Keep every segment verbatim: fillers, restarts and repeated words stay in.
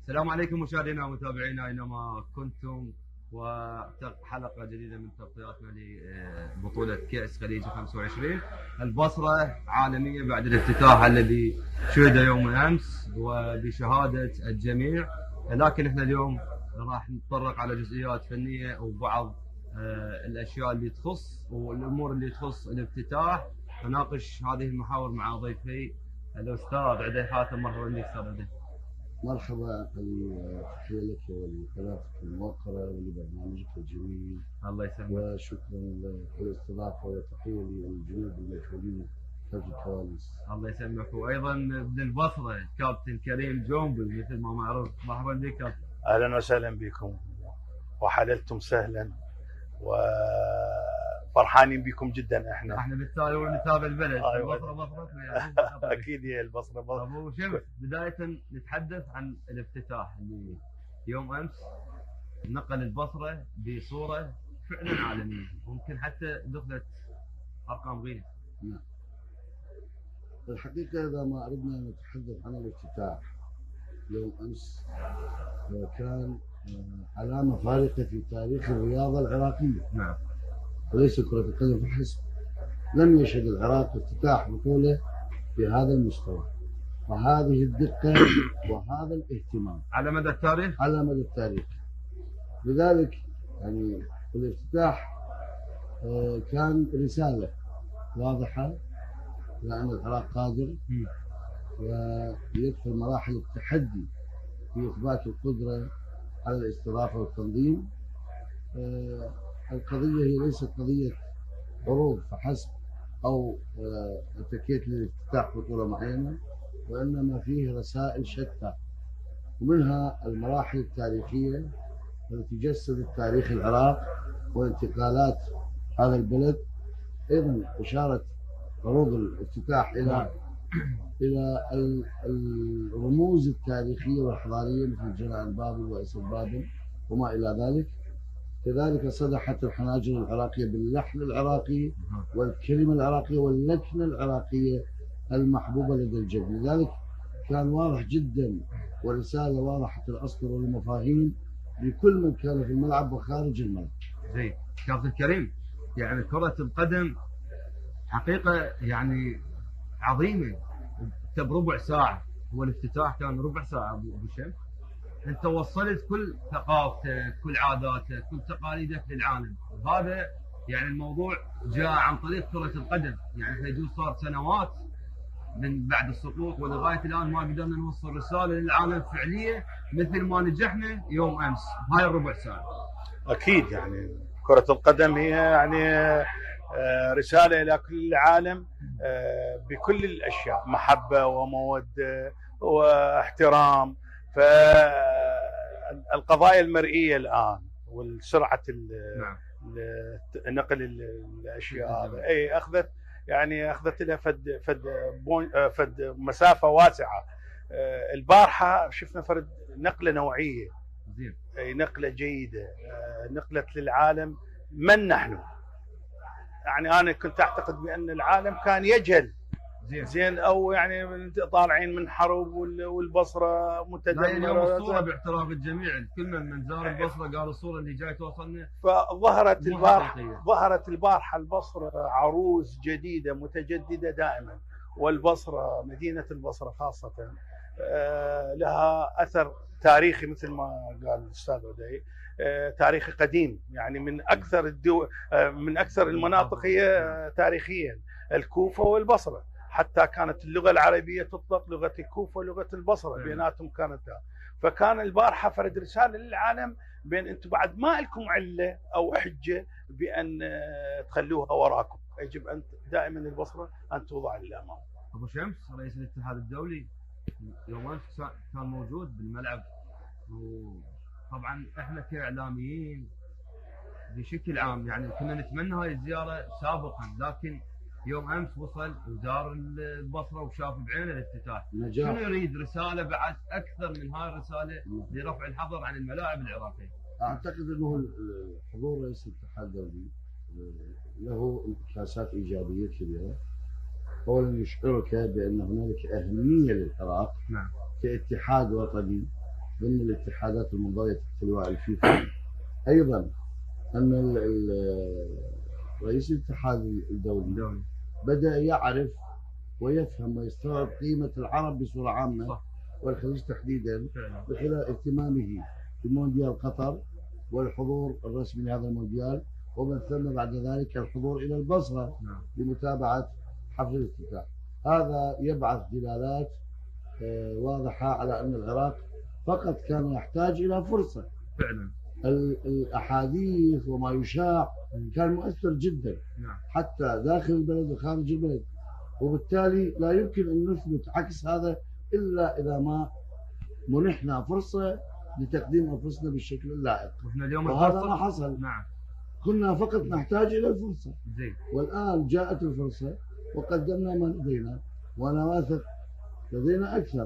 السلام عليكم مشاهدينا ومتابعينا اينما كنتم، وحلقه جديده من تغطياتنا لبطوله كاس خليج خمسة وعشرين. البصره عالميه بعد الافتتاح الذي شهد يوم امس وبشهاده الجميع، لكن احنا اليوم راح نتطرق على جزئيات فنيه وبعض الاشياء اللي تخص والامور اللي تخص الافتتاح. نناقش هذه المحاور مع ضيفي الاستاذ عدي حاتم. مرحبا بك استاذ عدي. مرحبا علي، تحية لك ولقناتك الموقرة ولبرنامجك الجميل. الله يسلمك وشكرا للاستضافة وتحية للجنود المجهولين خلف الكواليس. الله يسلمك. وايضا ابن البصرة كابتن كريم جومبل مثل ما معروف. مرحبا بك كابتن. اهلا وسهلا بكم وحللتم سهلا وفرحانين بكم جدا. احنا احنا بالتالي ونتابع البلد. أيوة. البصرة بصرتنا يعني. اكيد هي البصرة بصرة. ابو شمس، بداية نتحدث عن الافتتاح اللي يوم امس نقل البصرة بصورة فعلا عالمية، ممكن حتى دخلت ارقام غير. نعم. الحقيقة إذا ما أردنا نتحدث عن الافتتاح يوم أمس، كان علامة فارقة في تاريخ الرياضة العراقية. نعم. وليس كرة القدم فحسب. لم يشهد العراق افتتاح بطولة بهذا المستوى وهذه الدقة وهذا الاهتمام على مدى التاريخ. على مدى التاريخ. لذلك يعني الافتتاح كان رسالة واضحة لأن العراق قادر ويدخل مراحل التحدي في إثبات القدرة على الاستضافة والتنظيم. القضية هي ليست قضية عروض فحسب أو اتكيت لافتتاح بطولة معينة، وإنما فيه رسائل شتى، ومنها المراحل التاريخية التي جسدت تاريخ العراق وانتقالات هذا البلد. أيضا إشارة عروض الافتتاح إلى إلى الرموز التاريخية والحضارية مثل جنان بابل وأسد بابل وما إلى ذلك. كذلك صدحت الحناجر العراقية باللحن العراقي والكلمة العراقية واللكنة العراقية المحبوبة لدى الجميع. لذلك كان واضح جدا ورسالة واضحة الأسطر والمفاهيم لكل من كان في الملعب وخارج الملعب. زين كابتن كريم، يعني كرة القدم حقيقة يعني عظيمة. بربع ساعة، هو الافتتاح كان ربع ساعة أبو شمس. أنت وصلت كل ثقافتك، كل عاداتك، كل تقاليدك للعالم. وهذا يعني الموضوع جاء عن طريق كرة القدم. يعني احنا يجوز صار سنوات من بعد السقوط ولغاية الآن ما قدرنا نوصل رسالة للعالم فعلية مثل ما نجحنا يوم أمس بهاي الربع ساعة. أكيد يعني كرة القدم هي يعني رسالة إلى كل العالم بكل الأشياء، محبة ومودة واحترام. فالقضايا المرئية الآن والسرعة نقل الأشياء هذا أي أخذت يعني أخذت لها فد فد فد مسافة واسعة. البارحة شفنا فرد نقلة نوعية، أي نقلة جيدة نقلت للعالم من نحن. يعني أنا كنت أعتقد بأن العالم كان يجهل زين, زين أو يعني طالعين من حرب والبصرة متدمرة. لا اليوم الصورة باعتراف الجميع، كل من من زار البصرة قال الصورة اللي جاي توصلنا. فظهرت البارحة ظهرت البارحة البصرة عروس جديدة متجددة دائما. والبصرة مدينة البصرة خاصة لها أثر تاريخي مثل ما قال الأستاذ عدي، تاريخي قديم. يعني من أكثر الدول من أكثر المناطق هي تاريخيا الكوفة والبصرة، حتى كانت اللغة العربية تطلق لغة الكوفة ولغة البصرة بيناتهم كانت. فكان البارحة فرد رسالة للعالم بين أنتم بعد ما لكم علة أو حجة بأن تخلوها وراكم، يجب أن دائما البصرة أن توضع للأمام. أبو شمس رئيس الاتحاد الدولي يوم أمس كان موجود بالملعب، وطبعا احنا كإعلاميين بشكل عام يعني كنا نتمنى هاي الزيارة سابقا، لكن يوم امس وصل وزار البصره وشاف بعينه الافتتاح. شنو يريد؟ رساله بعد اكثر من هاي الرساله لرفع الحظر عن الملاعب العراقيه. اعتقد انه حضور رئيس الاتحاد الدولي له انعكاسات ايجابيه كبيره. اولا يشعرك بان هنالك اهميه للعراق. نعم. كاتحاد وطني ضمن الاتحادات المنضوية تحت لواء الفيفا. أيضا أن ال- ال- رئيس الاتحاد الدولي الدولي. بدأ يعرف ويفهم ويستوعب قيمة العرب بصورة عامة صح. والخليج تحديدا فعلا. بخلال اهتمامه بمونديال قطر والحضور الرسمي لهذا المونديال، ومن ثم بعد ذلك الحضور إلى البصرة نعم. لمتابعة حفل الافتتاح. هذا يبعث دلالات آه، واضحة على أن العراق فقط كان يحتاج إلى فرصة. فعلا. ال- الأحاديث وما يشاع كان مؤثر جدا نعم. حتى داخل البلد وخارج البلد، وبالتالي لا يمكن أن نثبت عكس هذا إلا إذا ما منحنا فرصة لتقديم أنفسنا بالشكل اللائق، واحنا اليوم وهذا الفرصة- ما حصل. نعم. كنا فقط نحتاج إلى الفرصة، زين. والآن جاءت الفرصة وقدمنا ما لدينا، وأنا واثق لدينا أكثر.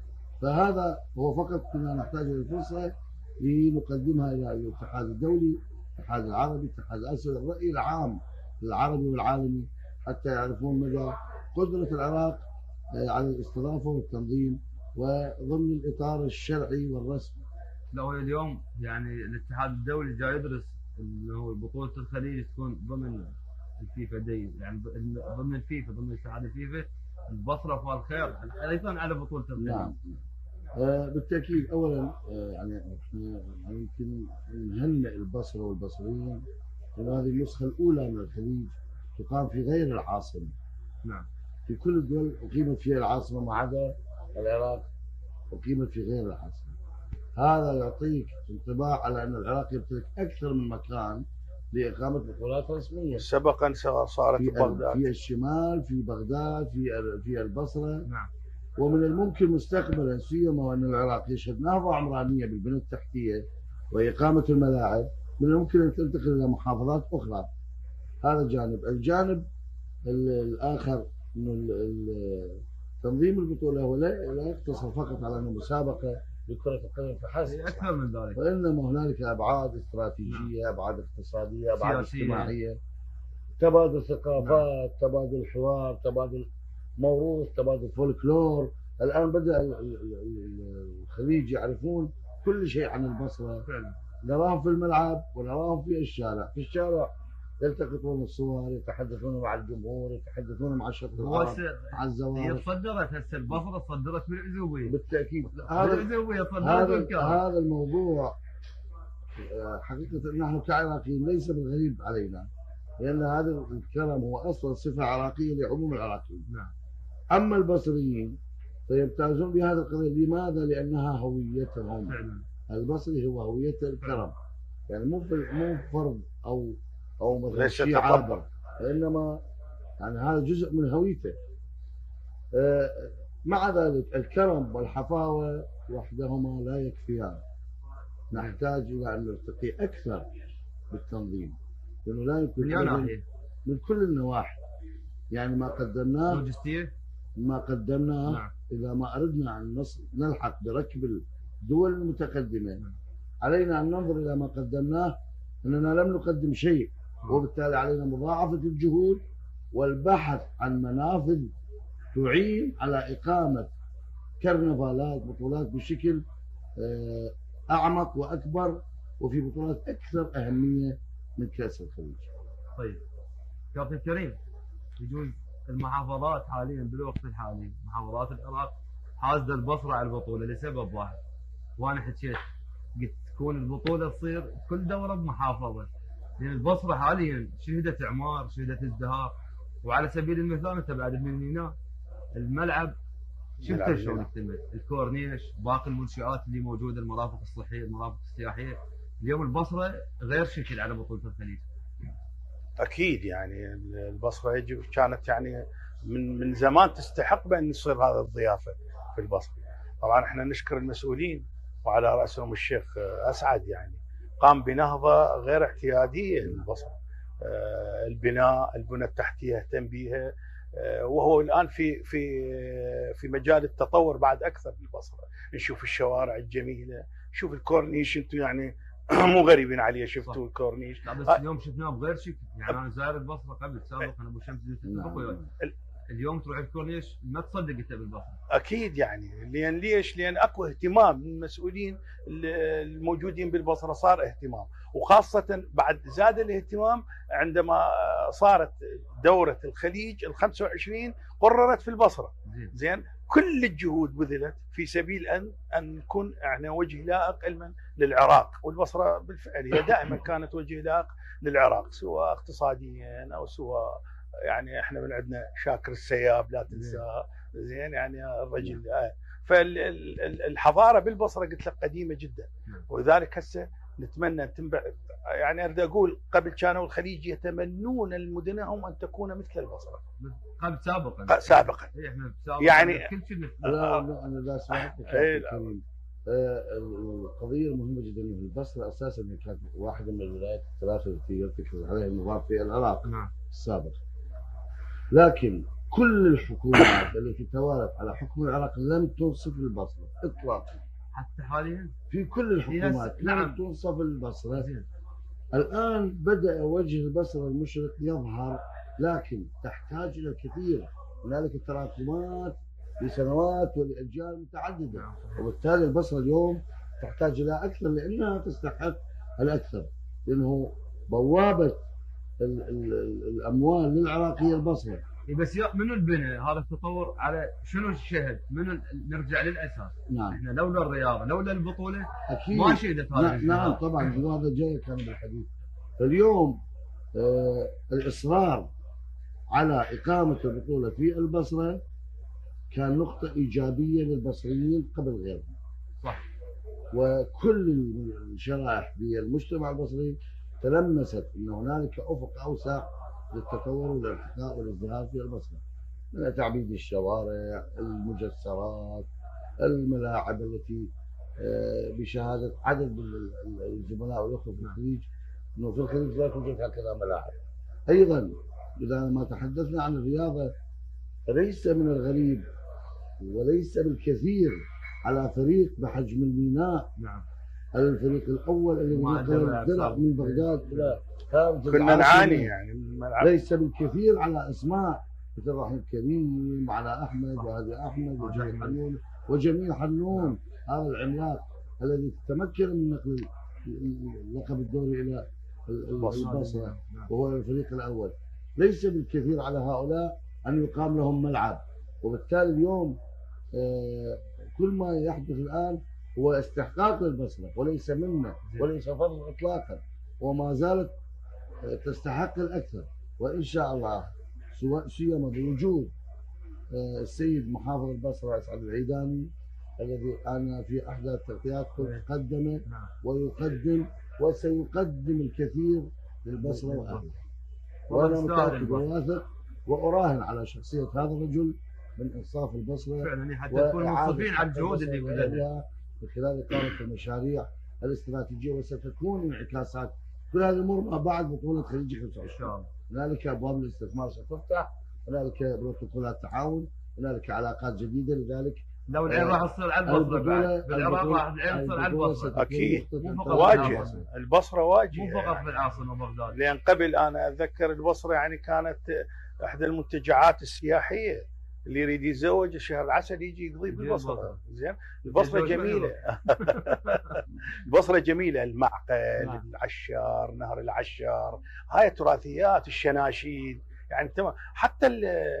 فهذا هو فقط كنا نحتاج إلى الفرصة لنقدمها إلى الاتحاد الدولي، الاتحاد العربي، الاتحاد الآسيوي، الرأي العام العربي والعالمي، حتى يعرفون مدى قدرة العراق على الاستضافة والتنظيم وضمن الإطار الشرعي والرسمي. لو اليوم يعني الاتحاد الدولي جاي يدرس انه هو بطولة الخليج تكون ضمن الفيفا دي، يعني ضمن الفيفا، ضمن اتحاد الفيفا، البصرة فالخير ايضا على بطولة الخليج. نعم. آه بالتأكيد. أولا آه يعني احنا يمكن نهنئ البصرة والبصريين لأن هذه النسخة الأولى من الخليج تقام في غير العاصمة. نعم. في كل الدول أقيمت فيها العاصمة ما عدا العراق أقيمت في غير العاصمة. هذا يعطيك انطباع على أن العراق يمتلك أكثر من مكان لإقامة بطولات رسمية. سبقا صارت في بغداد، في الشمال، في بغداد، في في البصرة. نعم. ومن الممكن مستقبلا سيما وأن العراق يشهد نهضة عمرانية بالبنى التحتية وإقامة الملاعب، من الممكن أن تنتقل إلى محافظات أخرى. هذا جانب. الجانب الآخر أنه تنظيم البطولة هو لا يقتصر فقط على أنه مسابقة لكرة القدم فحسب، اكثر من ذلك، وإنما هنالك أبعاد استراتيجية، أبعاد اقتصادية، أبعاد سياسية. اجتماعية، تبادل ثقافات، تبادل حوار، تبادل موروث، تبادل فولكلور. الآن بدأ ال- ال- ال- الخليج يعرفون كل شيء عن البصرة. فعلا. نراهم في الملعب ونراهم في الشارع. في الشارع يلتقطون الصور، يتحدثون مع الجمهور، يتحدثون مع الشط هو العرب، هسه مع هي الزوار. تصدرت هسه البصرة، صدرت بالعزوبية. بالتأكيد. هذا بالعزوبية صدرت هذا بالكرم. هذا الموضوع آه، حقيقة نحن كعراقيين ليس بالغريب علينا، لأن هذا الكرم هو أصلا صفة عراقية لعموم العراقيين. نعم. أما البصريين فيمتازون بهذا القضية. لماذا؟ لأنها هويتهم. فعلا. البصري هو هويته الكرم، يعني مو في- مو فرض أو أو مثلا ليس شيء تطبع. عابر، وإنما يعني هذا جزء من هويته. آه، مع ذلك الكرم والحفاوة وحدهما لا يكفيان، نحتاج إلى أن نرتقي أكثر بالتنظيم، لأنه لا يمكن من أي أبداً ناحية؟ من كل النواحي. يعني ما قدمناه لوجستية. ما قدمناه نعم. إذا ما أردنا أن نص- نلحق بركب الدول المتقدمة، نعم. علينا أن ننظر إلى ما قدمناه أننا لم نقدم شيء، وبالتالي علينا مضاعفة الجهود والبحث عن منافذ تعين على إقامة كرنفالات، بطولات بشكل آه، أعمق وأكبر، وفي بطولات أكثر أهمية من كأس الخليج. طيب كابتن كريم، يجوز المحافظات حاليا بالوقت الحالي محافظات العراق حازة البصرة على البطولة لسبب واحد، وانا حكيت قلت تكون البطولة تصير كل دورة بمحافظة، لان البصرة حاليا شهدت اعمار، شهدت ازدهار. وعلى سبيل المثال انت بعد من الميناء الملعب شفته ملعب شلون الميناء. اكتمل، الكورنيش، باقي المنشآت اللي موجودة، المرافق الصحية، المرافق السياحية. اليوم البصرة غير شكل على بطولة الخليج. اكيد يعني البصره يجب كانت يعني من من زمان تستحق بان يصير هذا الضيافه في البصره. طبعا احنا نشكر المسؤولين وعلى راسهم الشيخ اسعد، يعني قام بنهضه غير اعتياديه للبصره. آه، البناء، البنى التحتيه اهتم بها، آه، وهو الان في في في مجال التطور بعد اكثر للبصره. نشوف الشوارع الجميله، شوف الكورنيش، انتم يعني مو غريبين عليه، شفتوا الكورنيش. لا بس اليوم شفناه بغير شكل، يعني انا زاير البصره قبل سابقا ابو شمس نعم. تتفق وياي. اليوم تروح الكورنيش ما تصدق انت بالبصره. اكيد يعني لان ليش؟ لان اكو اهتمام من المسؤولين الموجودين بالبصره، صار اهتمام، وخاصه بعد زاد الاهتمام عندما صارت دوره الخليج ال خمسة وعشرين قررت في البصره. زين، كل الجهود بذلت في سبيل ان ان نكون احنا وجه لائق لمن؟ للعراق، والبصره بالفعل هي دائما كانت وجه لائق للعراق، سواء اقتصاديا او سواء يعني احنا من عندنا شاكر السياب لا تنساه. زين، يعني الرجل آه. فالحضاره بالبصره قلت لك قديمه جدا، ولذلك هسه نتمنى ان تنبع. يعني اريد اقول قبل كانوا الخليج يتمنون المدنهم ان تكون مثل البصره قبل سابقا سابقا احنا سابقا يعني كل شيء. لا انا لا سمعت الكريم. القضيه المهمه جدا انه البصره اساسا كانت واحده من الولايات الثلاثه التي يرتكز عليها النظام في العراق نعم. السابق، لكن كل الحكومات التي توالت على حكم العراق لم تنصف البصره اطلاقا. حتى حاليا في كل الحكومات لم نعم. تنصف البصره. الان بدا وجه البصره المشرق يظهر، لكن تحتاج الى الكثير، هنالك تراكمات لسنوات ولاجيال متعدده، وبالتالي البصره اليوم تحتاج الى اكثر لانها تستحق الاكثر، لانه بوابه ال ال الاموال للعراق هي البصره. بس منو البنى هذا التطور على شنو الشهد؟ منو نرجع للاساس؟ نعم. احنا لولا الرياضه لولا البطوله اكيد ما شهدت هذا. نعم, نعم طبعا هذا جاي كان بالحديث. اليوم آه الاصرار على اقامه البطوله في البصره كان نقطه ايجابيه للبصريين قبل غيرهم. صح. وكل الشرائح بالمجتمع البصري تلمست ان هنالك افق اوسع للتطور والارتقاء والازدهار في البصره، من تعبيد الشوارع، المجسرات، الملاعب التي بشهاده عدد من الزملاء والاخوه في الخليج انه في الخليج لا توجد هكذا ملاعب. ايضا اذا ما تحدثنا عن الرياضه، ليس من الغريب وليس بالكثير على فريق بحجم الميناء. نعم. الفريق الاول الذي نقل الدرع من بغداد الى خارج كنا نعاني يعني الملعب. ليس بالكثير على اسماء مثل رحيم كريم وعلى احمد وهادي احمد وجميل حنون وجميل حنون، هذا العملاق الذي تمكن من نقل اللقب الدوري الى البصره وهو الفريق الاول. ليس بالكثير على هؤلاء ان يقام لهم ملعب، وبالتالي اليوم كل ما يحدث الان هو استحقاق للبصره وليس منا وليس فضل اطلاقا، وما زالت تستحق الاكثر. وان شاء الله سيما بوجود السيد محافظ البصره اسعد العيداني الذي انا في احدى التغطيات قلت قدم ويقدم وسيقدم الكثير للبصره واهلها، وانا متاكد وواثق واراهن على شخصيه هذا الرجل من انصاف البصره فعلا حتى نكون منصفين على الجهود اللي بذلها من خلال اقامه المشاريع الاستراتيجيه، وستكون انعكاسات كل هذه الامور ما بعد بطوله خليج خمسة وعشرين ان شاء الله. هنالك ابواب الاستثمار ستفتح، هنالك بروتوكولات تعاون، هنالك علاقات جديده. لذلك لو العين راح تصير على البصره بالعراق راح العين تصير على البصره اكيد واجهه. البصره واجهه مو فقط بالعاصمه بغداد، لان قبل انا اتذكر البصره يعني كانت احدى المنتجعات السياحيه، اللي يريد يتزوج الشهر العسل يجي يقضي بالبصره. زين، البصره جميله. البصره جميله، المعقل، العشار، نهر العشار، هاي التراثيات، الشناشيد، يعني تمام. حتى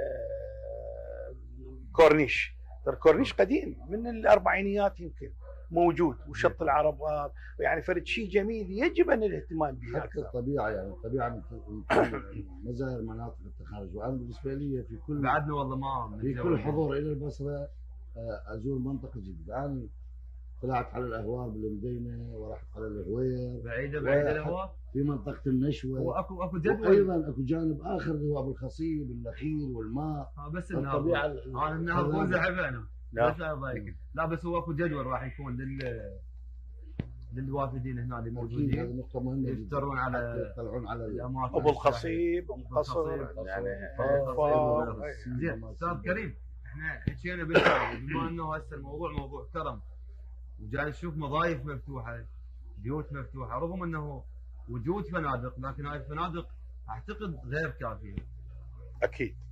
الكورنيش، الكورنيش قديم من الاربعينيات يمكن موجود، وشط العربات، يعني فرد شيء جميل يجب ان الاهتمام به. حتى الطبيعه، يعني الطبيعه من مزايا مناطق التخارج. وانا بالنسبه لي في كل بعدنا والله ما في كل حضور الى البصره ازور منطقه جديده. انا طلعت على الاهوار بالمدينه ورحت على الهوير، بعيده بعيده الاهوار في منطقه النشوه، واكو اكو جدول. وايضا اكو جانب اخر اللي هو ابو الخصيب، النخيل والماء. اه بس الطبيعه انا النهار مو زحف انا. لا لا بس هو اكو جدول راح يكون لل للوافدين هنا اللي موجودين. هذه نقطة مهمة، يفترون على يطلعون على الاماكن ابو الخصيب، ام قصر، يعني زين. استاذ كريم، احنا حكينا بالكرم، بما انه هسه الموضوع موضوع كرم وجاي نشوف مضايف مفتوحة، بيوت مفتوحة، رغم انه وجود فنادق، لكن هاي الفنادق اعتقد غير كافية. اكيد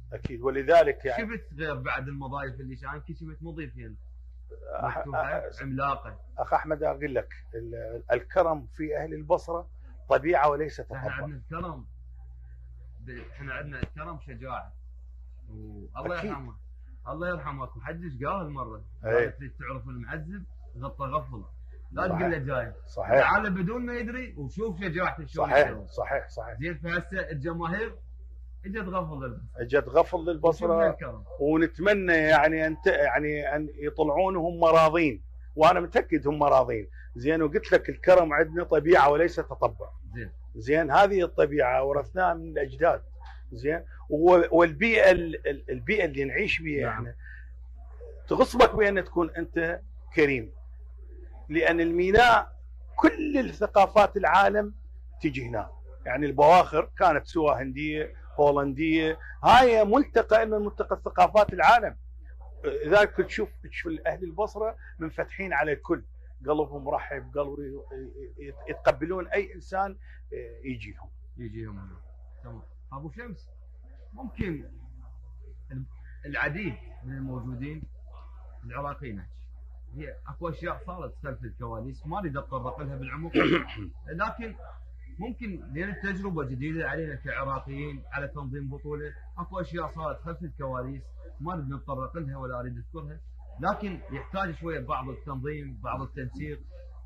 اكيد. ولذلك يعني شفت غير بعد المضايف اللي شانكي شفت مضيفين أح... مفتوحه عملاقه. اخ احمد اقول لك ال- الكرم في اهل البصره طبيعه وليس احنا تطبع. عندنا الكرم ب- احنا عندنا الكرم شجاعه، والله أكيد. يرحمه الله يرحمك محدش قال مره أي. قالت لي تعرف المعذب غطى غفل، لا صحيح. تقول له جاي صحيح تعال بدون ما يدري وشوف شجاعته شلون صحيح يسوي. صحيح صحيح. زين فهسه الجماهير اجت غفل اجت غفل وشوفنا للبصره، الكرم. ونتمنى يعني ان ت- يعني ان يطلعون هم راضين، وانا متاكد هم راضين. زين، وقلت لك الكرم عندنا طبيعه وليس تطبع. زين زين، هذه الطبيعه ورثناها من الاجداد. زين، و- والبيئه ال- ال- البيئه اللي نعيش بها نعم. احنا تغصبك بان تكون انت كريم، لان الميناء كل الثقافات العالم تجي هنا. يعني البواخر كانت سواء هنديه هولنديه، هاي ملتقى من ملتقى ثقافات العالم. لذلك تشوف تشوف اهل البصره منفتحين على الكل، قلبهم مرحب، قلب يتقبلون اي انسان يجي لهم. يجيهم هنا. تمام. ابو شمس، ممكن العديد من الموجودين العراقيين هي اكو اشياء صارت خلف الكواليس ما اريد اتطرق لها بالعمق، لكن ممكن لان التجربه جديده علينا كعراقيين على تنظيم بطوله، اكو اشياء صارت خلف الكواليس ما اريد نتطرق لها ولا اريد اذكرها، لكن يحتاج شويه بعض التنظيم بعض التنسيق.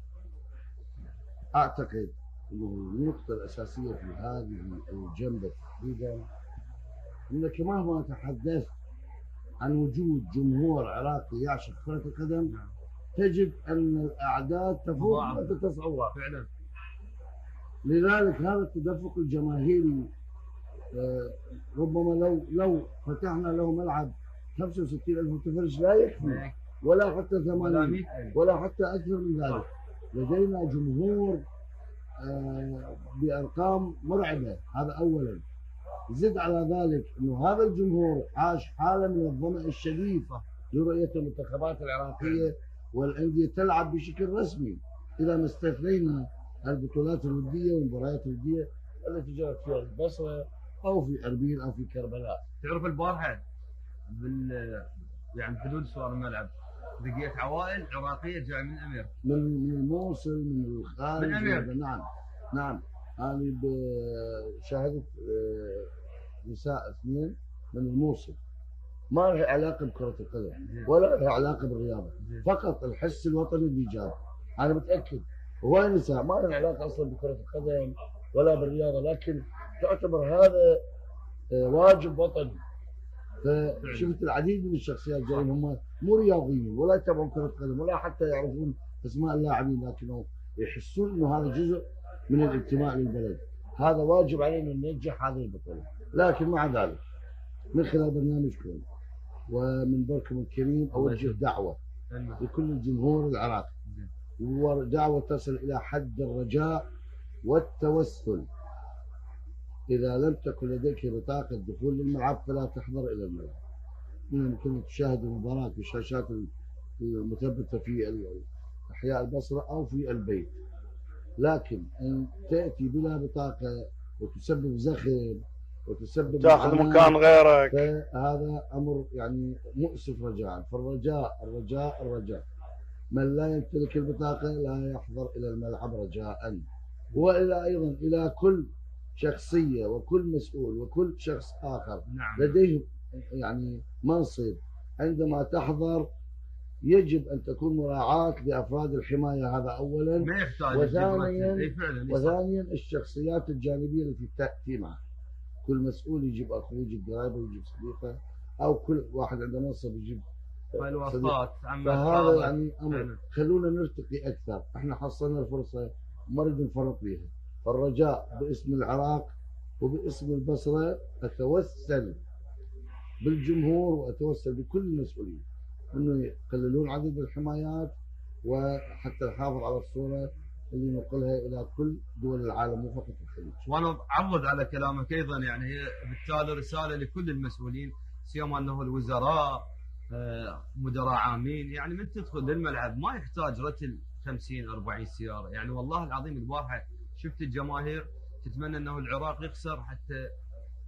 اعتقد انه النقطه الاساسيه في هذه الجنبه تحديدا انك مهما تحدثت عن وجود جمهور عراقي يعشق كره القدم تجد ان الاعداد تفوق ما تتصور فعلا. لذلك هذا التدفق الجماهيري آه، ربما لو لو فتحنا له ملعب خمسة وستين ألف متفرج لا يكفي، ولا حتى ولا ثمانين مئة ألف. ولا حتى اكثر من ذلك. لدينا جمهور آه، بارقام مرعبه، هذا اولا. زد على ذلك انه هذا الجمهور عاش حاله من الظمأ الشديد لرؤيه المنتخبات العراقيه والانديه تلعب بشكل رسمي، اذا ما استثنينا البطولات الوديه والمباريات الوديه التي جرت في البصره او في اربيل او في كربلاء. تعرف البارحه بال يعني حدود سوار الملعب لقيت عوائل عراقيه جايه من امريكا، من من الموصل من الخارج. من أمريكا. نعم نعم. انا شاهدت آه، نساء اثنين من الموصل، ما لها علاقه بكره القدم ولا لها علاقه بالرياضه، فقط الحس الوطني اللي جاب. انا متاكد هواي نساء ما لها علاقه اصلا بكره القدم ولا بالرياضه، لكن تعتبر هذا آه، واجب وطني. فشفت العديد من الشخصيات جايين هم مو رياضيين ولا يتابعون كره قدم ولا حتى يعرفون اسماء اللاعبين، لكنهم يحسون انه هذا جزء من الانتماء للبلد. هذا واجب علينا ان ننجح هذه البطوله. لكن مع ذلك من خلال برنامجكم ومن بركم الكريم اوجه دعوه لكل الجمهور العراقي، ودعوه تصل الى حد الرجاء والتوسل. إذا لم تكن لديك بطاقة دخول للملعب فلا تحضر إلى الملعب. يمكن تشاهد المباراة في الشاشات المثبتة في أحياء البصرة أو في البيت، لكن أن تأتي بلا بطاقة وتسبب زخم وتسبب تاخذ مكان غيرك، فهذا أمر يعني مؤسف رجاء. فالرجاء الرجاء الرجاء من لا يمتلك البطاقة لا يحضر إلى الملعب رجاء. وإلى أيضا إلى كل شخصية وكل مسؤول وكل شخص آخر نعم. لديه يعني منصب، عندما تحضر يجب أن تكون مراعاة لأفراد الحماية، هذا أولا. ما يحتاج. وثانيا إيه فعلا. وثانيا الشخصيات الجانبية التي تأتي معه. كل مسؤول يجيب أخوه، يجيب قرايبه، يجيب صديقه، أو كل واحد عنده منصب يجيب الوفاة. فهذا يعني أمر. خلونا نرتقي أكثر. احنا حصلنا الفرصة وما نريد نفرط فيها. فالرجاء باسم العراق وباسم البصرة أتوسل بالجمهور وأتوسل بكل المسؤولين أنه يقللون عدد الحمايات، وحتى نحافظ على الصورة اللي نقلها إلى كل دول العالم مو فقط الخليج. وأنا أعوض على كلامك أيضا، يعني هي بالتالي رسالة لكل المسؤولين، سيما أنه الوزراء مدراء عامين، يعني من تدخل للملعب ما يحتاج رتل خمسين أربعين سيارة. يعني والله العظيم البارحة شفت الجماهير تتمنى انه العراق يخسر حتى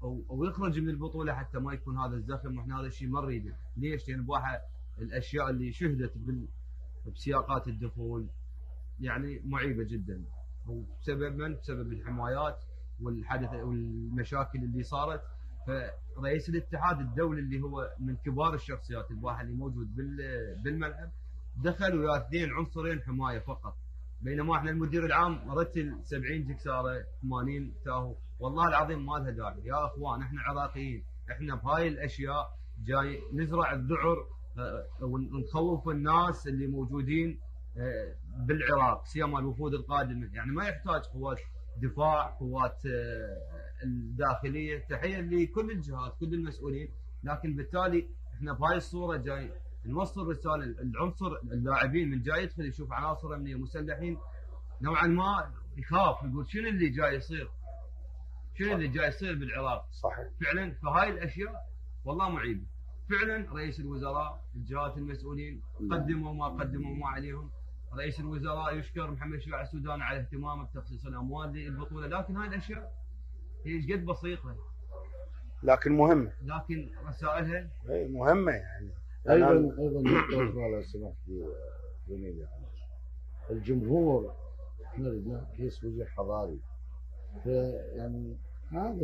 او او يخرج من البطوله حتى ما يكون هذا الزخم، واحنا هذا الشيء ما نريده. ليش؟ لان بواحد الاشياء اللي شهدت بال بسياقات الدخول يعني معيبه جدا، وبسبب من؟ بسبب الحمايات والحدث والمشاكل اللي صارت. فرئيس الاتحاد الدولي اللي هو من كبار الشخصيات، الواحد اللي موجود بالملعب، دخل ويا اثنين عنصرين حمايه فقط، بينما احنا المدير العام رتل سبعين جكساره ثمانين تاهو. والله العظيم ما لها داعي يا اخوان، احنا عراقيين، احنا بهاي الاشياء جاي نزرع الذعر ونخوف الناس اللي موجودين بالعراق، سيما الوفود القادمه. يعني ما يحتاج قوات دفاع، قوات الداخليه، تحيه لكل الجهات كل المسؤولين، لكن بالتالي احنا بهاي الصوره جاي نوصل رساله. العنصر اللاعبين من جاي يدخل يشوف عناصر امنيه مسلحين نوعا ما يخاف، يقول شنو اللي جاي يصير؟ شنو اللي جاي يصير بالعراق؟ صحيح فعلا. فهاي الاشياء والله معيبه فعلا. رئيس الوزراء، الجهات المسؤولين قدموا ما قدموا ما عليهم. رئيس الوزراء يشكر محمد شيوع السوداني على اهتمامه بتخصيص الاموال للبطوله، لكن هاي الاشياء هي ايش قد بسيطه لكن مهمه، لكن رسائلها مهمه يعني. ايضا ايضا نقطه لو سمحت زميلي، الجمهور احنا بدنا كيس وجه حضاري، فيعني هذا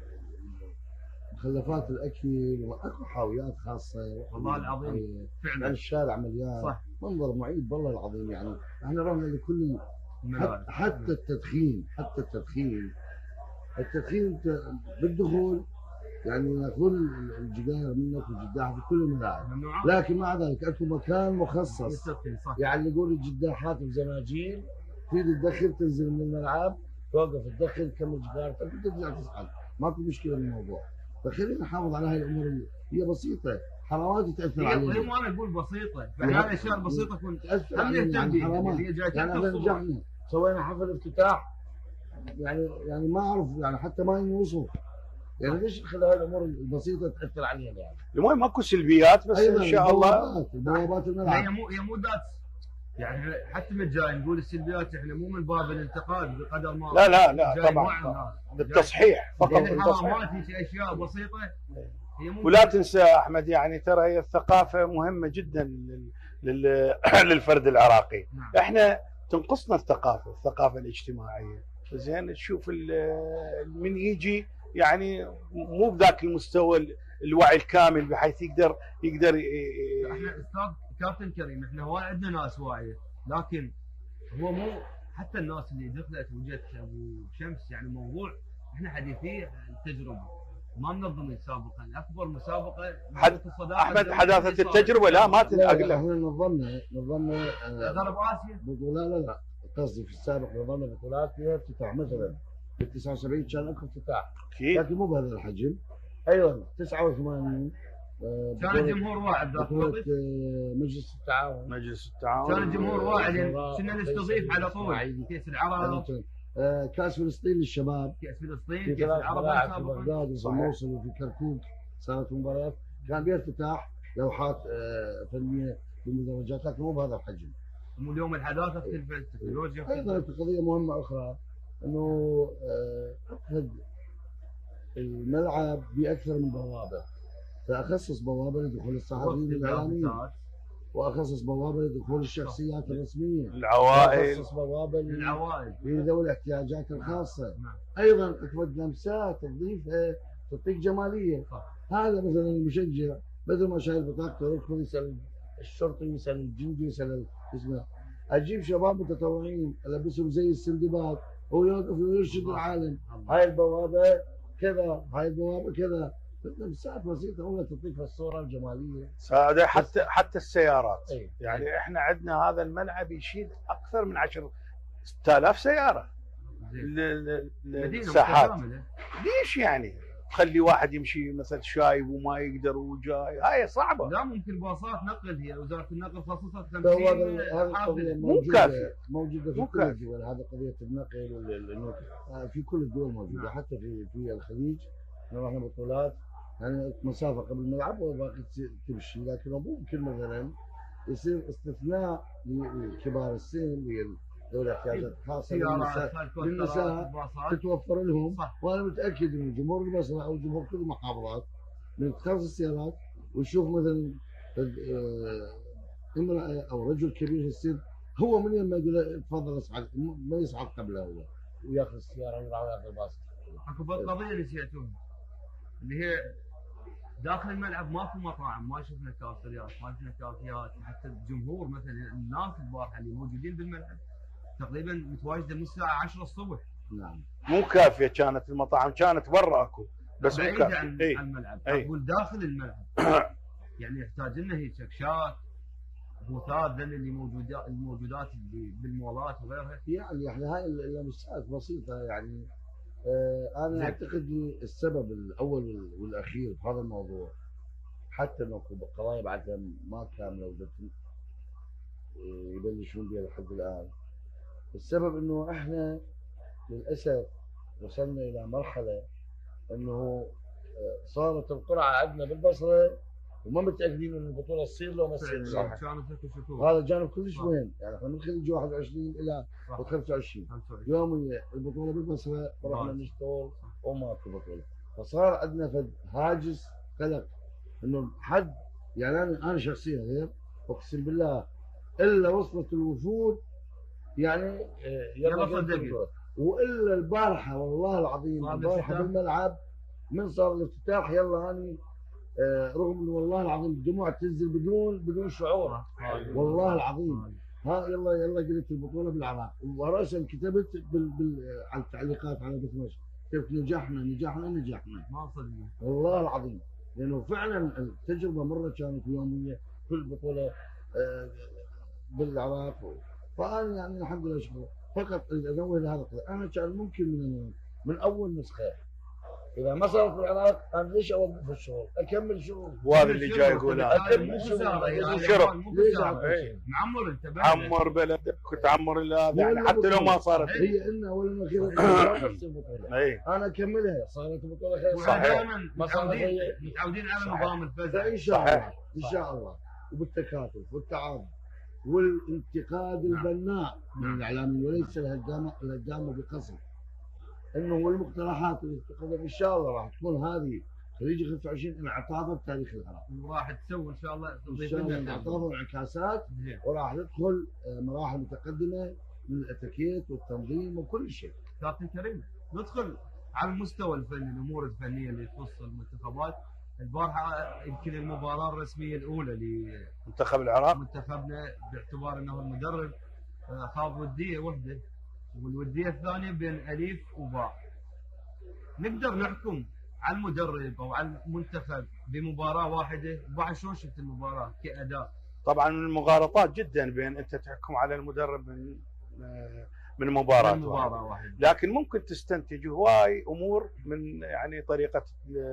مخلفات الاكل واكو حاويات خاصه والله العظيم فعلا الشارع مليان صح. منظر معيب والله العظيم. يعني احنا رغم لكل حتى, حتى التدخين حتى التدخين التدخين بالدخول يعني ياخذون الجدار منك والجداح في كل الملاعب، لكن مع ذلك اكو مكان مخصص يعني يقول الجداحات والزناجير في تدخل تنزل من الملعب توقف تدخل كم جدارتك وترجع تسحب، ماكو مشكله بالموضوع. فخلينا نحافظ على هاي الامور اللي هي بسيطه، حرامات تاثر علينا. هي ما انا اقول بسيطه، فهذه الاشياء البسيطه تكون تاثر علينا يعني حرامات. يعني احنا نجحنا سوينا حفل افتتاح يعني يعني ما اعرف يعني حتى ما يوصف، يعني ليش نخلي هاي الامور البسيطه تاثر علينا؟ يعني المهم ماكو سلبيات بس ان شاء الله بوابات الملعب هي مو هي مو ذات يعني حتى من جاي نقول السلبيات، احنا مو من باب الانتقاد بقدر ما لا لا لا طبعا بالتصحيح فقط بالتصحيح. في اشياء بسيطه هي مو. ولا تنسى احمد يعني ترى هي الثقافه مهمه جدا لل... لل... للفرد العراقي. نعم. احنا تنقصنا الثقافه الثقافه الاجتماعيه، زين تشوف من يجي يعني مو بذاك المستوى الوعي الكامل بحيث يقدر يقدر احنا استاذ كابتن كريم احنا هواي عندنا ناس واعيه، لكن هو مو حتى الناس اللي دخلت وجت ابو شمس يعني موضوع احنا حديثي التجربه ما منظمين سابقا. اكبر مسابقه حد احمد حداثه التجربه لا ما تنقل. احنا نظمنا نظمنا غرب اسيا بطوله لا لا قصدي في السابق نظمنا بطولات فيها افتتاح، مثلا في تسعة وسبعين كان اكو افتتاح لكن مو بهذا الحجم. ايضا تسعة وثمانين كان الجمهور واعد ذاك الوقت، مجلس التعاون مجلس التعاون كان الجمهور واعد كنا نستضيف على طول كاس العرب، كاس فلسطين للشباب، كاس فلسطين، كاس العرب في بغداد وفي الموصل وفي كركوك صارت مباريات كان بها افتتاح لوحات فنيه بالمدرجات، لكن مو بهذا الحجم. مو اليوم الحداثه اختلفت التكنولوجيا. ايضا قضيه مهمه اخرى انه اخذ الملعب باكثر من بوابه، فاخصص بوابه لدخول الصحفيين والاعلاميين، واخصص بوابه لدخول الشخصيات الرسميه، العوائل، واخصص بوابه للعوائل لذوي الاحتياجات الخاصه. نعم. ايضا اكمل لمسات تضيفها تعطيك جماليه. صح. هذا مثلا المشجع بدل ما شايل بطاقته يدخل يسال الشرطي يسال الجندي يسال اسمه، اجيب شباب متطوعين البسهم زي السندباد هو يوقف ويرشد العالم. هاي البوابه كذا، هاي البوابه كذا، لمسات بسيطه والله تعطيك الصوره الجماليه. هذا حتى حتى السيارات. أي. يعني أي. احنا عندنا هذا الملعب يشيل اكثر من عشرة آلاف سياره للساحات. ليش يعني تخلي واحد يمشي مثلا شايب وما يقدر وجاي؟ هاي صعبه. لا ممكن باصات نقل، هي وزاره النقل خصصت خمسين هذه القضيه موجوده موجوده في كل الدول. هذه قضيه النقل في كل الدول موجوده. نعم. حتى في في الخليج رحنا بطولات يعني مسافه قبل الملعب وباقي تمشي، لكن مو ممكن مثلا يصير استثناء لكبار السن ذوي احتياجات خاصه سيارات، للنساء للنساء باصات. تتوفر لهم. صح. وانا متاكد ان جمهور البصره او جمهور كل المحافظات من يتخصص السيارات ويشوف مثلا آه، امراه او رجل كبير في السن، هو من يوم ما يقول له تفضل اصعد ما يصعد قبله هو وياخذ السياره ويروح ياخذ الباص. اكو قضيه نسيتوها اللي هي داخل الملعب ماكو مطاعم، ما شفنا كافيات، ما شفنا كافيات، حتى الجمهور مثلا الناس البارحه اللي موجودين بالملعب تقريبا متواجده من الساعه عشرة الصبح. نعم. مو كافيه كانت المطاعم، كانت برا اكو بس مو بعيده كافيه. عن, اي عن الملعب، أي. اقول داخل الملعب يعني يحتاج لنا هيك شكشات بوثات ذل اللي موجودات الموجودات اللي بالمولات وغيرها. يعني احنا هاي اللمسات بسيطه يعني. آه انا زي. اعتقد إن السبب الاول والاخير في هذا الموضوع، حتى انه قضايا بعدها ما كامله وبدهم يبلشون بها لحد الان، السبب انه احنا للاسف وصلنا الى مرحله انه آه، صارت القرعه عندنا بالبصره وما متاكدين ان البطوله تصير لو ما تصير. صح. كانت لكم شكوك. هذا جانب كلش صح. مهم، يعني احنا من خريج واحد وعشرين الى خمسة وعشرين يوميا البطوله بالبصره رحنا نشتغل وماكو بطوله، فصار عندنا فد هاجس قلق انه حد يعني انا انا شخصيا غير اقسم بالله الا وصلت الوفود يعني آه، يلا صدقني. والا البارحه والله العظيم البارحه بالملعب من صار الافتتاح يلا هاني آه، رغم انه والله العظيم الدموع تنزل بدون بدون شعور والله العظيم. ها يلا يلا قلت البطوله بالعراق وراسا كتبت بال بال على التعليقات على بثمش كيف نجحنا نجحنا نجحنا ما صدقني والله العظيم، لانه فعلا التجربه مره كانت يوميه في البطوله آه، بالعراق. فانا يعني الحمد لله اشكر، فقط انوه لهذا انا كان ممكن من من اول نسخه اذا ما صارت في العراق انا ليش اوقف الشغل؟ اكمل شغل. وهذا اللي جاي يقول اكمل شغل. شرف. ليش معمر انت عمر بلدك وتعمر هذا يعني حتى لو ما صارت هي إنها ولا اخيرا نفس البطوله. اي انا اكملها صارت البطوله خير. صحيح. متعودين متعودين على نظام الفزع ان شاء الله ان شاء الله وبالتكاتف والتعاون والانتقاد البناء من الاعلاميين وليس الهدامه الهدامه بقصد انه والمقترحات اللي تقدم ان شاء الله راح تكون هذه خليج خمسة وعشرين انعطافها بتاريخ العراق. راح تسوي ان شاء الله ان شاء الله انعطافها وانعكاسات وراح تدخل مراحل متقدمه من الاتيكيت والتنظيم وكل شيء. كابتن كريم ندخل على المستوى الفني الامور الفنيه اللي تخص المنتخبات. البارحه يمكن المباراه الرسميه الاولى لمنتخب العراق منتخبنا باعتبار انه المدرب خاض وديه وحده والوديه الثانيه بين اليف وباء. نقدر نحكم على المدرب او على المنتخب بمباراه واحده؟ وبعد شلون شفت المباراه كاداء؟ طبعا من المغالطات جدا بين انت تحكم على المدرب من من مباراه من مباراه واحده، لكن ممكن تستنتج هواي امور من يعني طريقه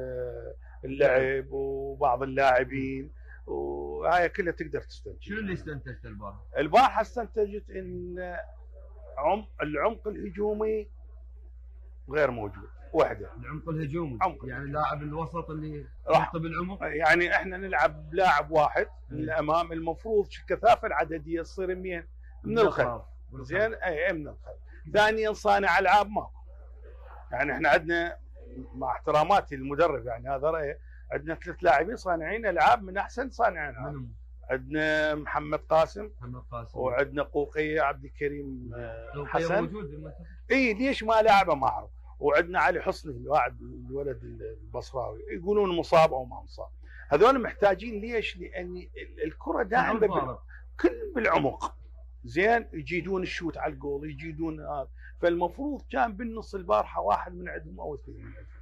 اللعب وبعض اللاعبين وهاي كلها تقدر تستنتج. شنو اللي استنتجت البارحه؟ البارحه استنتجت ان عمق العمق الهجومي غير موجود. وحده العمق الهجومي عمق. يعني لاعب الوسط اللي راح يحط بالعمق، يعني احنا نلعب لاعب واحد من الامام، المفروض الكثافه العدديه تصير منين؟ من الخلف. زين اي من الخلف. ثانيا صانع العاب ماكو، يعني احنا عندنا مع احتراماتي للمدرب يعني هذا رايه، عندنا ثلاث لاعبين صانعين العاب من احسن صانعين العاب. عندنا محمد قاسم محمد قاسم وعندنا قوقيه عبد الكريم حسن موجود بالمنتخب. اي ليش ما لاعبه ما اعرف. وعندنا علي حصني الواحد الولد البصراوي يقولون مصاب او ما مصاب. هذول محتاجين ليش؟ لان الكره دائما كل بالعمق. زين يجيدون الشوت على الجول يجيدون هذا، فالمفروض كان بالنص البارحه واحد من عندهم او اثنين من عندهم.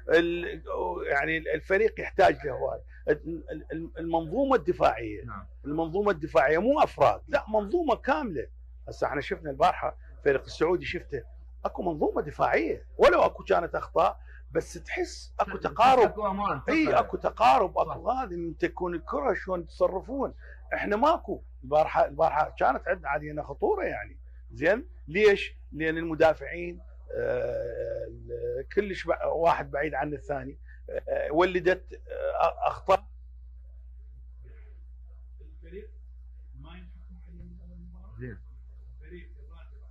يعني الفريق يحتاج له المنظومه الدفاعيه. نعم. المنظومه الدفاعيه مو افراد، لا منظومه كامله. هسه احنا شفنا البارحه الفريق السعودي شفته اكو منظومه دفاعيه ولو اكو كانت اخطاء بس تحس اكو تقارب. اي اكو تقارب اكو هذه من تكون الكره شلون يتصرفون. احنا ماكو البارحه البارحه كانت عندنا عادينا خطوره يعني. زين ليش؟ لان المدافعين آه كلش واحد بعيد عن الثاني آه ولدت آه اخطاء. الفريق ما ينحكم عليه من اول مباراه. زين الفريق الراجل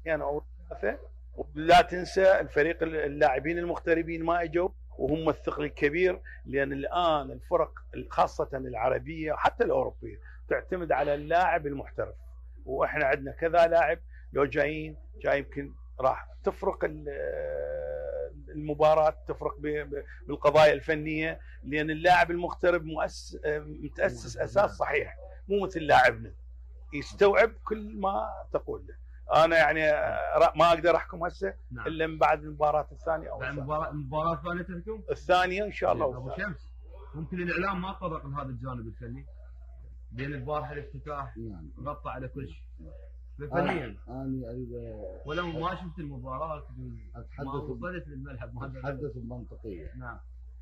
يعني او ثلاثه. ولا تنسى الفريق اللاعبين المغتربين ما اجوا وهم الثقل الكبير، لان الان الفرق خاصه العربيه وحتى الاوروبيه تعتمد على اللاعب المحترف، واحنا عندنا كذا لاعب لو جايين جاي يمكن راح تفرق المباراه، تفرق بالقضايا الفنيه، لان اللاعب المغترب مؤسس متاسس اساس صحيح، مو مثل لاعبنا يستوعب كل ما تقول له. انا يعني ما اقدر احكم هسه نعم. الا من بعد المباراه الثانيه او بعد المباراه المباراه الثانيه تحكم الثانيه ان شاء الله. ابو شمس، ممكن الاعلام ما تطرق لهذا الجانب الفني، لان البارحه الافتتاح نعم. غطى على كل شيء فنيا. انا اريد ولو ما شفت المباراه اتحدث ما وصلت للملعب ما اتحدث بمنطقيه. نعم.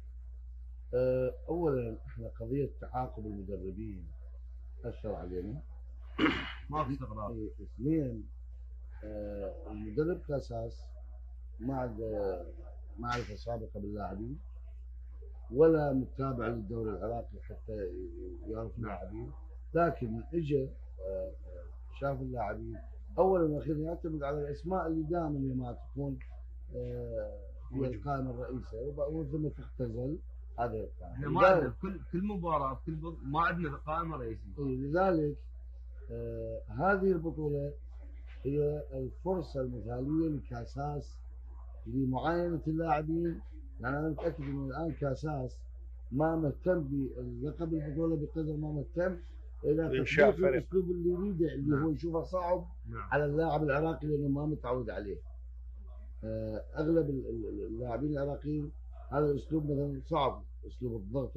اولا احنا قضيه تعاقب المدربين اثر علينا ما في استقرار. اثنين، المدرب كاساس ما عنده معرفه سابقه باللاعبين ولا متابع للدوري العراقي حتى يعرف اللاعبين، لكن من اجى شاف اللاعبين اولا واخيرا يعتمد على الاسماء اللي دائما ما تكون في القائمه الرئيسيه وثم تختزل هذا القائمه. احنا ما عندنا كل كل مباراه كل بط... ما عندنا قائمه رئيسيه. لذلك آه هذه البطوله هي الفرصه المثاليه لكاساس لمعاينه اللاعبين. يعني انا متاكد انه الان كاساس ما مهتم بلقب البطوله بقدر ما مهتم الى تطبيق الاسلوب اللي يريده، اللي نعم. هو يشوفه صعب نعم. على اللاعب العراقي لانه ما متعود عليه. آه اغلب اللاعبين العراقيين هذا الاسلوب مثلا صعب، اسلوب الضغط،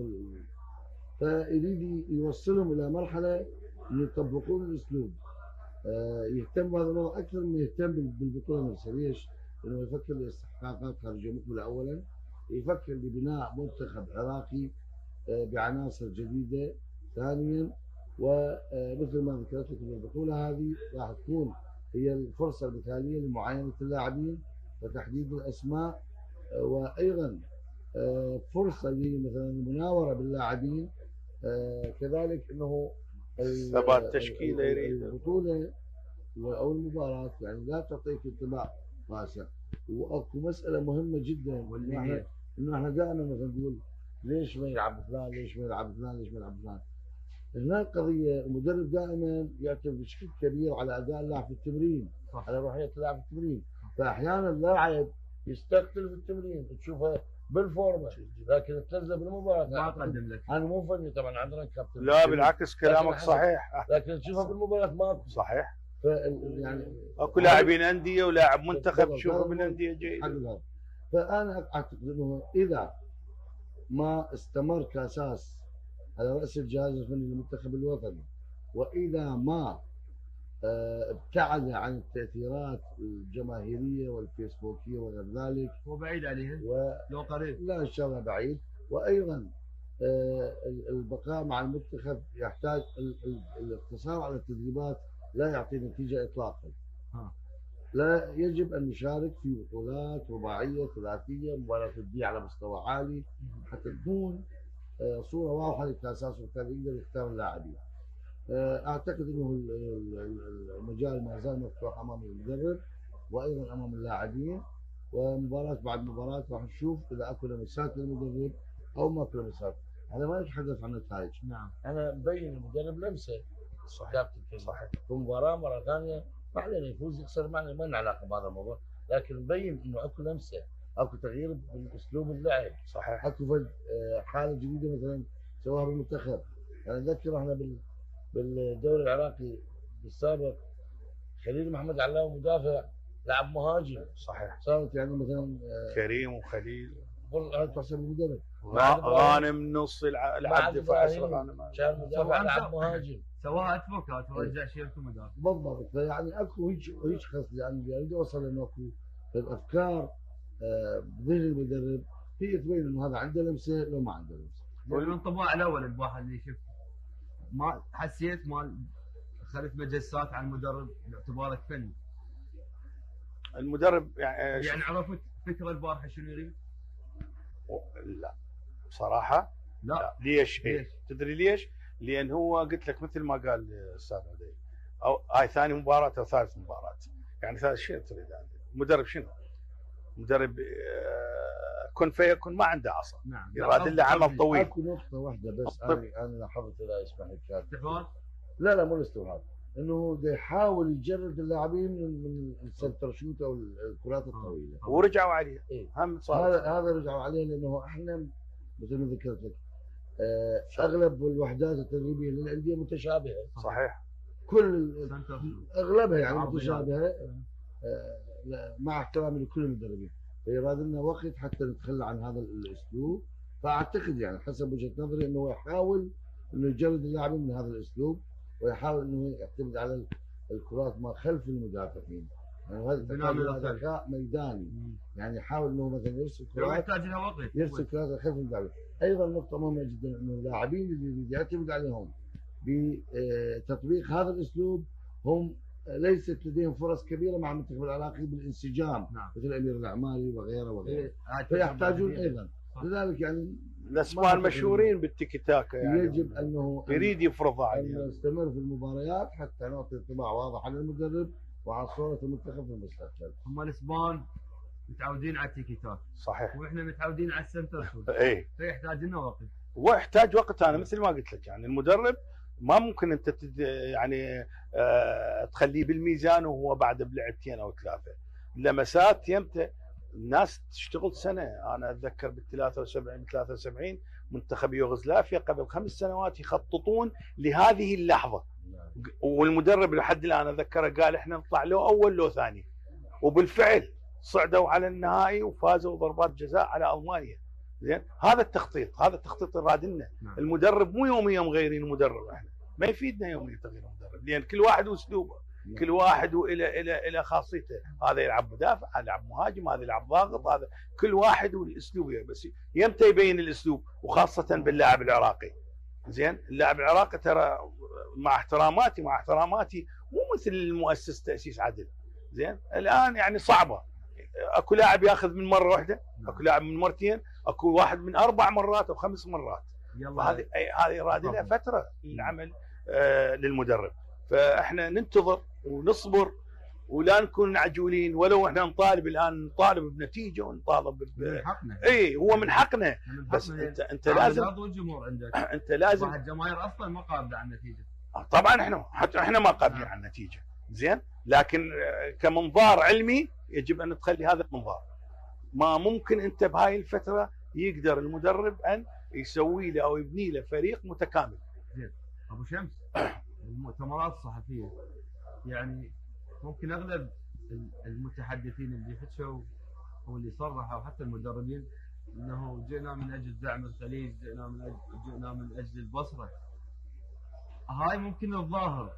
فيريد يوصلهم الى مرحله يطبقون الاسلوب. آه يهتم بهذا الموضوع اكثر من يهتم بالبطوله نفسها. ليش؟ لانه يفكر باستحقاقات خارجيه مقبله اولا، يفكر ببناء منتخب عراقي آه بعناصر جديده ثانيا، ومثل ما ذكرت لكم البطوله هذه راح تكون هي الفرصه المثاليه لمعاينه اللاعبين وتحديد الاسماء، آه وايضا آه فرصه لمثلا المناوره باللاعبين، آه كذلك انه ثبات تشكيله يريد البطوله او المباراه يعني لا تعطيك انطباع واسع. واكو مساله مهمه جدا انه احنا انه احنا دائما مثلا نقول ليش ما يلعب فلان، ليش ما يلعب فلان، ليش ما يلعب فلان. هنا القضيه المدرب دائما يعتمد بشكل كبير على اداء اللاعب في التمرين، صح. على روحيه اللاعب في التمرين، فاحيانا اللاعب يستقتل في التمرين تشوفه بالفورمه لكن تنزل بالمباراه ما اقدم لك. انا مو فني طبعا عندنا كابتن، لا بالعكس كلامك صحيح، لكن تشوفه بالمباراه ما صحيح. ف يعني اكو لاعبين انديه ولاعب منتخب تشوفه من انديه جيده. فانا اعتقد انه اذا ما استمر كاساس على راس الجهاز الفني للمنتخب الوطني، واذا ما ابتعد عن التاثيرات الجماهيريه والفيسبوكيه وغير ذلك، هو بعيد عليها و... لو قريب لا ان شاء الله بعيد. وايضا البقاء مع المنتخب يحتاج الاقتصار على التدريبات لا يعطي نتيجه اطلاقا. ها. لا يجب ان نشارك في بطولات رباعيه ثلاثيه مباريات وديه على مستوى عالي حتى تكون صوره واضحه للكاساس وبالتالي يقدر يختار اللاعبين. اعتقد انه المجال ما زال مفتوح امام المدرب وايضا امام اللاعبين، ومباراه بعد مباراه راح نشوف اذا اكو لمسات للمدرب او ما اكو لمسات. انا ما نتحدث عن النتائج. نعم. انا مبين المدرب لمسه صحيح صحيح في مباراه مره ثانيه ما علينا يفوز يخسر ما لنا علاقه بهذا الموضوع، لكن مبين انه اكو لمسه، اكو تغيير باسلوب اللعب. صحيح. اكو حاله جديده مثلا سواها بالمنتخب. انا يعني اذكر احنا بال بالدوري العراقي بالسابق خليل محمد علاوي مدافع لعب مهاجم. صحيح. صارت يعني مثلا كريم وخليل هذا تحسب المدرب. غانم نص العب دفاع غانم كان مدافع لعب مهاجم سواء ادفوكات ورجع شيرته مدافع. بالضبط. فيعني اكو هيك هيك خص يعني يريد اوصل انه اكو الافكار بذهن المدرب هي تبين انه هذا عنده لمسه لو ما عنده لمسه. والانطباع الاول الواحد اللي شفته ما حسيت مال خلف مجسات عن المدرب باعتبارك فني. المدرب يعني يعني عرفت فكره البارحه شنو يريد؟ لا بصراحه لا, لا. ليش؟ ليش؟ تدري ليش؟ لان هو قلت لك مثل ما قال الاستاذ عدي او هاي ثاني مباراه او ثالث مباراه، يعني ثلاث شنو تريد يعني؟ مدرب شنو؟ مدرب آه، كن فيكن ما عنده عصا. نعم. يراد له عمل طويل. اكو نقطه واحده بس طيب. انا انا لاحظت لا يسمح لي كاتب. استحواذ؟ لا لا مو الاستحواذ، انه بده يحاول يجرد اللاعبين من من السنتر شوت او الكرات الطويله. ورجعوا عليه. إيه؟ هم صار هذا هذا رجعوا عليه لانه احنا مثل ما ذكرت لك آه اغلب الوحدات التدريبيه للانديه متشابهه. صحيح. كل سنتر. اغلبها يعني عرضيات. متشابهه. آه لا، مع احترامي لكل المدربين، فيراد لنا وقت حتى نتخلى عن هذا الاسلوب. فاعتقد يعني حسب وجهه نظري انه يحاول انه يجرد اللاعبين من هذا الاسلوب، ويحاول انه يعتمد على الكرات ما خلف المدافعين. يعني هذا ذكاء ميداني. مم. يعني يحاول انه مثلا يرسل لو كرات يحتاج لها وقت. يرسل كرات خلف المدافعين. ايضا نقطه مهمه جدا انه اللاعبين اللي يريد يعتمد عليهم بتطبيق هذا الاسلوب هم ليست لديهم فرص كبيره مع المنتخب العراقي بالانسجام. نعم. مثل امير الاعمالي وغيره وغيره. إيه. فيحتاجون ايضا. صح. لذلك يعني الاسماء المشهورين بالتيكي تاكا يعني يجب انه يريد يفرضها ان عليه. نستمر في المباريات حتى نعطي انطباع واضح عن المدرب وعن صوره المنتخب في المستقبل. هم الاسبان متعودين على التيكي تاك، صحيح. واحنا متعودين على السنتر شوت. اي فيحتاج لنا وقت. ويحتاج وقت. انا مثل ما قلت لك يعني المدرب ما ممكن انت تد... يعني آه تخليه بالميزان وهو بعد بلعبتين او ثلاثه. لمسات يمتى الناس تشتغل سنه. انا اتذكر بال ثلاثة وسبعين ثلاثة وسبعين منتخب يوغوسلافيا قبل خمس سنوات يخططون لهذه اللحظه. والمدرب لحد الان اتذكره قال احنا نطلع لو اول لو ثاني، وبالفعل صعدوا على النهائي وفازوا ضربات جزاء على المانيا. زين هذا التخطيط، هذا التخطيط الراد لنا. نعم. المدرب مو يوميا مغيرين المدرب، احنا ما يفيدنا يوميا تغيير المدرب، لان كل واحد واسلوبه. نعم. كل واحد والى الى الى خاصيته. هذا يلعب مدافع، هذا يلعب مهاجم، هذا يلعب ضاغط، هذا كل واحد والاسلوب. بس يمتى يبين الاسلوب؟ وخاصه باللاعب العراقي. زين اللاعب العراقي ترى مع احتراماتي مع احتراماتي مو مثل المؤسس تاسيس عدل. زين الان يعني صعبه. اكو لاعب ياخذ من مره واحده، اكو لاعب من مرتين، اكو واحد من اربع مرات او خمس مرات. فهذه هذه يراد لها فتره للعمل آه للمدرب. فاحنا ننتظر ونصبر ولا نكون عجولين. ولو احنا نطالب الان نطالب بنتيجه ونطالب ب... من حقنا. اي هو من حقنا. من بس حقنا. انت انت لازم والجمهور عندك. انت لازم واحد جماهير اصلا ما قابله على النتيجه. طبعا احنا حتى احنا ما قابلين على النتيجه. زين لكن كمنظار علمي يجب ان تخلي هذا المنظار. ما ممكن انت بهاي الفتره يقدر المدرب ان يسوي له او يبني له فريق متكامل. زين ابو شمس، المؤتمرات الصحفيه يعني ممكن اغلب المتحدثين اللي حكوا او اللي صرحوا حتى المدربين انه جئنا من اجل دعم الخليج، جئنا من اجل جئنا من اجل البصره. هاي ممكن الظاهر،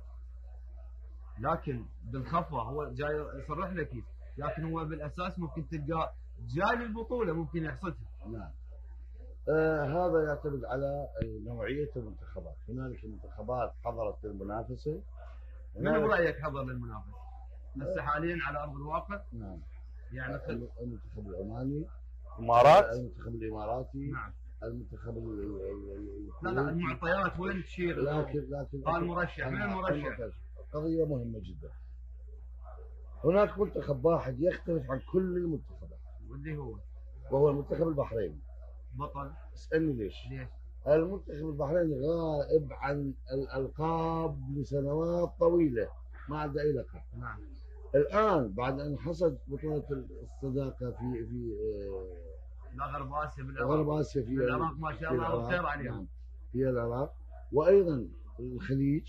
لكن بالخفا هو جاي يصرح لك، لكن هو بالاساس ممكن تلقاه جاي للبطوله ممكن يحصدها. نعم. آه هذا يعتمد على نوعيه المنتخبات. هنالك منتخبات حضرت المنافسه. من برايك حضر للمنافسه؟ هسه حاليا على ارض الواقع. نعم. يعني خل... المنتخب العماني، الامارات، المنتخب الاماراتي. نعم. المنتخب ال لا لا المعطيات وين تشير؟ لكن لكن قال مرشح، من المرشح؟ قضيه مهمه جدا. هناك منتخب واحد يختلف عن كل المنتخبات، واللي هو وهو المنتخب البحريني. بطل. اسالني ليش؟ ليش؟ المنتخب البحريني غائب عن الالقاب لسنوات طويله، ما عنده اي لقب. نعم. الان بعد ان حصد بطوله الصداقه في في لا غرب اسيا بالعراق. غرب اسيا في العراق ما شاء الله والخير عليهم. نعم. في العراق وايضا الخليج.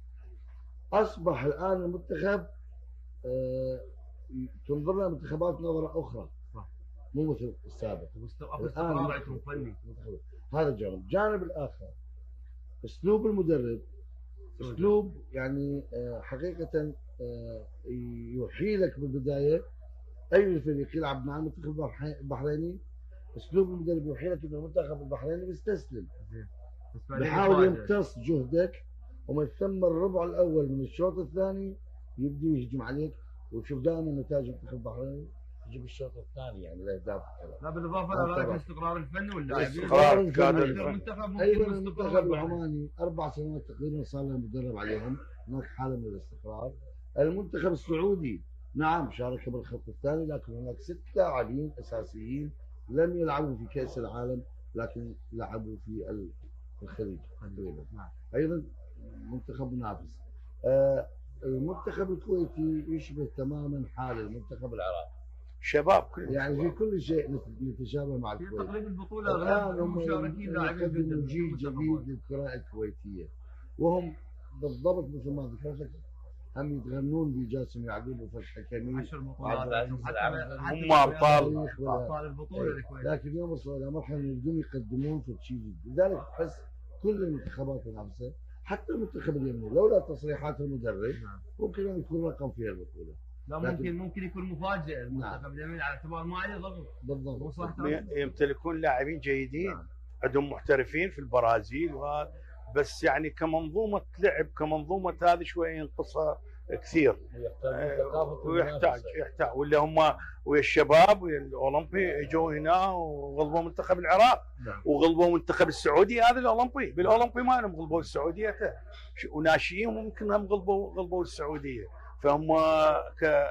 اصبح الان المنتخب آه تنظر له منتخبات نظره اخرى. صح. مو مثل السابق. الان عندهم فني. هذا الجانب. الجانب الاخر اسلوب المدرب اسلوب يعني آه حقيقه آه يوحي لك بالبدايه اي فريق يلعب مع المنتخب البحريني. اسلوب المدرب يوحي لك انه المنتخب البحريني بيستسلم. بيحاول يمتص جهدك، ومن ثم الربع الاول من الشوط الثاني يبدي يهجم عليك. وتشوف دائما نتائج المنتخب البحريني تجيب الشوط الثاني يعني الاهداف. لا بالاضافه الى الاستقرار الفني واللاعبين. استقرار الكادر. المنتخب ايضا المنتخب العماني اربع سنوات تقريبا صار له مدرب عليهم، هناك حاله من الاستقرار. المنتخب السعودي نعم شارك بالخط الثاني، لكن هناك ست لاعبين اساسيين لم يلعبوا في كاس العالم لكن لعبوا في الخليج تقريبا. ايضا منتخب منافس. آه المنتخب الكويتي يشبه تماما حال المنتخب العراقي، شباب كل يعني في كل شيء نتشابه مع في الكويت. تقريبا البطوله الان اغلب هم المشاركين لاعبين جدا يقدموا جيل جديد للكره الكويتيه، وهم بالضبط مثل ما ذكرت هم يتغنون بجاسم يعقوب وفتح حكمي عشر وعبد بطولات العزيز هم ابطال ابطال البطوله الكويت. لكن يوم وصلوا الى مرحله يريدون يقدمون في شيء جديد، لذلك تحس كل المنتخبات المنافسه حتى المنتخب اليمني لولا تصريحات المدرب ممكن ان يكون رقم في البطوله. لا ممكن ممكن يكون مفاجئ المنتخب اليمني على اعتبار ما عليه ضغط. بالضبط. يمتلكون لاعبين جيدين. نعم. عندهم محترفين في البرازيل وهذا، بس يعني كمنظومه لعب كمنظومه هذه شويه ينقصها كثير. ويحتاج يحتاج ولا هم ويا الشباب ويا الاولمبي اجوا هنا وغلبوا منتخب العراق. نعم. وغلبوا منتخب السعوديه هذا الاولمبي، بالاولمبي ما لهم غلبوا السعوديه وناشئين وممكن هم غلبوا غلبوا السعوديه. فهم ك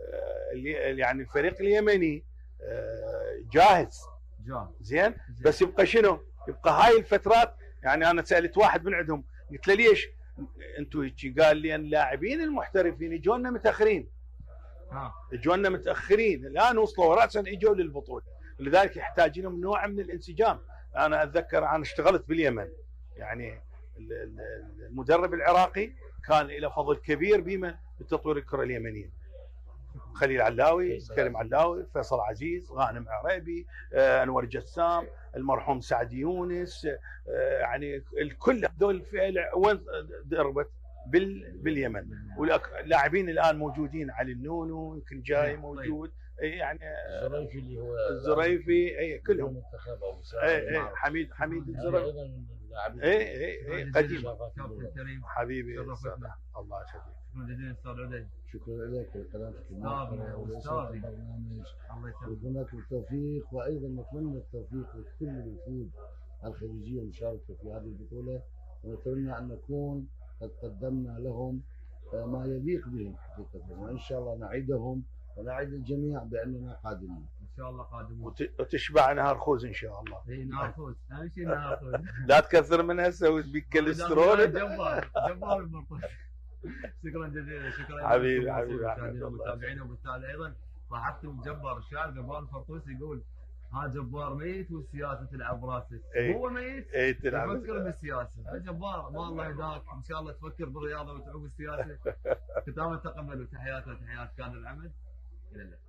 يعني الفريق اليمني جاهز زين، بس يبقى شنو؟ يبقى هاي الفترات. يعني انا سالت واحد من عندهم قلت له ليش انتم هيك؟ قال لي ان اللاعبين المحترفين يجونا متاخرين. ها يجونا متاخرين، الان وصلوا راسا اجوا للبطوله، لذلك يحتاج لهم نوع من الانسجام. انا اتذكر انا اشتغلت باليمن، يعني المدرب العراقي كان له فضل كبير بما بتطوير الكره اليمنيه. خليل علاوي، كريم علاوي، فيصل عزيز، غانم عريبي، آه، انور جسام، المرحوم سعد يونس، آه، يعني الكل هذول وين دربت؟ بال باليمن. واللاعبين الان موجودين، علي النونو يمكن جاي موجود، يعني الزريفي اللي هو الزريفي اي كلهم اي اي حميد حميد الزريفي اي اي اي قديم حبيبي. الله يخليك. شكرا جزيلا استاذ عدي. شكرا لك لقناتك استاذ البرنامج. الله يسلمك. ونتمنى التوفيق، وايضا نتمنى التوفيق لكل الوفود الخليجيه المشاركه في هذه البطوله، ونتمنى ان نكون قد قدمنا لهم ما يليق بهم حقيقه، وان شاء الله نعدهم ونعد الجميع باننا قادمين. ان شاء الله قادمون. وتشبع نهار خوز ان شاء الله. اي نهار خوز، اهم شيء نهار خوز. لا تكثر منها تسوي بك كوليسترول. جبار جبار المرطوش. شكرا جزيلا. شكرا حبيبي حبيبي المتابعين وبالتالي ايضا ضحكتم جبار الشاعر جبار الفرطوسي يقول ها جبار ميت والسياسه تلعب براسك. هو ميت يفكر بالسياسه. جبار ما الله يهداك، ان شاء الله تفكر بالرياضه وتعوب السياسه. ختاما تقبل وتحياتي وتحيات كان العمل. الى اللقاء.